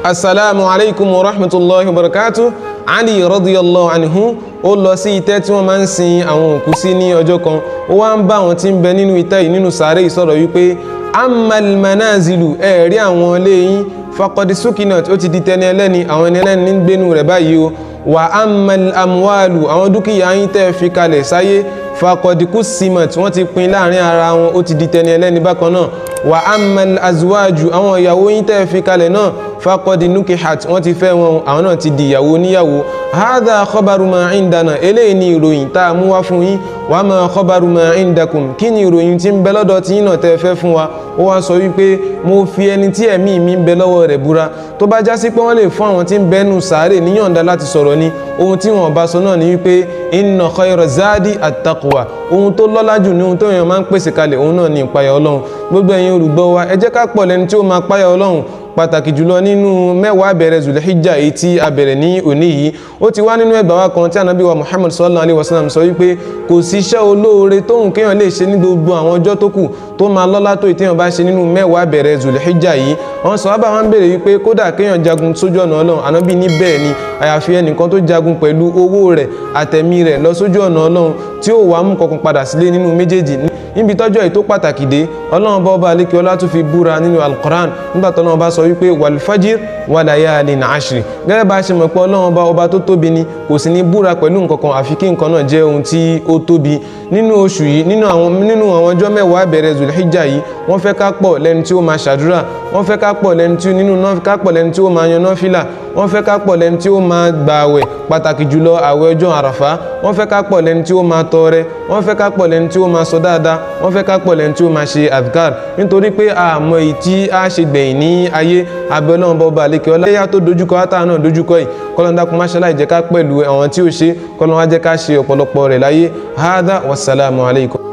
assalamu alaikum wa rahmatullahi wa barakatuh. Ali radiyallahu anhu ó lọ sí ìtẹ́ tí wọ́n máa ń sin àwọn òkú sí ní ọjọ́ kan. Ó wá ń bá àwọn tí ń bẹ nínú ìtẹ́ yìí nínú sàárè ìsọ̀rọ̀ wípé amal manazilu ẹ̀rí àwọn ilé yín faqad sukinat ó ti di tẹni ẹlẹ́ni, àwọn ẹni ẹlẹ́ni ń gbénu rẹ̀ báyìí o. Wa amal amwalu àwọn dúkìá yín tẹ́ fi kalẹ̀ sáyé faqad kusimat wọ́n ti pín láàrin ara wọn, ó ti di tẹni ẹlẹ́ni bákan náà. Wa amal azwaju àwọn ìyàwó yín tẹ́ fi kalẹ̀ náà faqad nukihat wọ́n ti fẹ́ wọn, àwọn náà ti di ìyàwó níyàwó. Hadha khabaru ma indana eléyìí ni ìròyìn tá a mú wá fún yín. Wa ma khabaru ma indakum kí ni ìròyìn tí ń bẹ lọ́dọ̀ tí yín náà tẹ́ fẹ́ fún wa. Ó wá sọ wípé mo fi ẹni tí ẹ̀mí mi ń bẹ lọ́wọ́ rẹ̀ búra, tó bá já sí pé wọ́n lè fún àwọn tí ń bẹnu sàárè níyọ̀ǹda láti sọ̀rọ̀ ni, ohun tí wọ́n bá sọ náà ni wípé inna khayra zadi at-taqwa, ohun tó lọ́lá jù ní ohun tó èèyàn máa ń pèsè kalẹ̀ òun náà ni ìpayà Ọlọ́run. Gbogbo ẹ̀yin olùgbọ́ wa ẹ jẹ́ ká pọ̀ lẹ́ni tí ó máa páyà Ọlọ́run, pàtàkì jùlọ nínú mẹ́wàá bẹ̀rẹ̀ Dhul-Hijjah èyí tí a bẹ̀rẹ̀ ní òní yìí. Ó ti wá nínú ẹgbàá wa kan tí Ànábì wa Muhammad sallallahu alaihi wasallam sọ wípé kò sí iṣẹ́ olóore tóhun kéèyàn lè ṣe ní gbogbo àwọn ọjọ́ tó kù tó máa lọ́lá tó ìtéèyàn bá ṣe nínú mẹ́wàá bẹ̀rẹ̀ Dhul-Hijjah yìí. Àwọn sàhábà wọn béèrè wípé kódà kéèyàn jagun sójú ọ̀nà Ọlọ́run, Ànábì ní bẹ́ẹ̀ ni àyàfi ẹnìkan tó jagun pẹ̀lú owó rẹ̀ àtẹ̀mí rẹ̀ lọ sójú ọ̀nà Ọlọ́run tí ó wà mú kankan padà sílé nínú méjèèjì. Níbi tọ́jọ́ èyí tó pàtàkì dé, Ọlọ́run bá ọba àlékè ọlá tún fi búra nínú Al-Qur'an nígbà tó Ọlọ́run bá sọ wípé wal fajr wa layalin ashri. Gẹ́gẹ́ bá ṣe mọ̀ pé Ọlọ́run bá ọba tó tóbi ni, kò sì ní búra pẹ̀lú nǹkankan àfi kí nǹkan náà jẹ́ ohun tí ó tóbi. Nínú oṣù yìí, nínú àwọn ọjọ́ mẹ́wàá bẹ̀rẹ̀ Dhul-Hijjah yìí, wọ́n fẹ́ ká pọ̀ lẹ́ni tí ó máa ṣàdúrà, wọ́n fẹ́ ká pọ̀ lẹ́ni tí ó máa yan náfìlà, wọ́n fẹ́ ká pọ̀ lẹ́ni tí ó máa gbààwẹ̀, pàtàkì jùlọ àwẹ̀ ọjọ́ Àràfá, wọ́n fẹ́ ká pọ̀ lẹ́ni tí ó máa tọrẹ, wọ́n fẹ́ ká pọ̀ lẹ́ni tí ó máa sọ dáadáa, wọ́n fẹ́ ká pọ̀ lẹ́ni tí ó máa ṣe adhkar, nítorí pé àmọ́ èyí tí a ṣe gbẹ̀yìn ní ayé. Abẹ́ Ọlọ́run bá ọba àlékè ọlá yá tó dojúkọ átà náà dojúkọ yìí, kọ́lọ́n dákun má ṣaláì jẹ́ ká pẹ̀lú àwọn tí ó ṣe, kọ́lọ́n wá jẹ́ ká ṣe ọ̀pọ̀lọpọ̀ rẹ̀ láyé. Hadha wassalamu alaikum.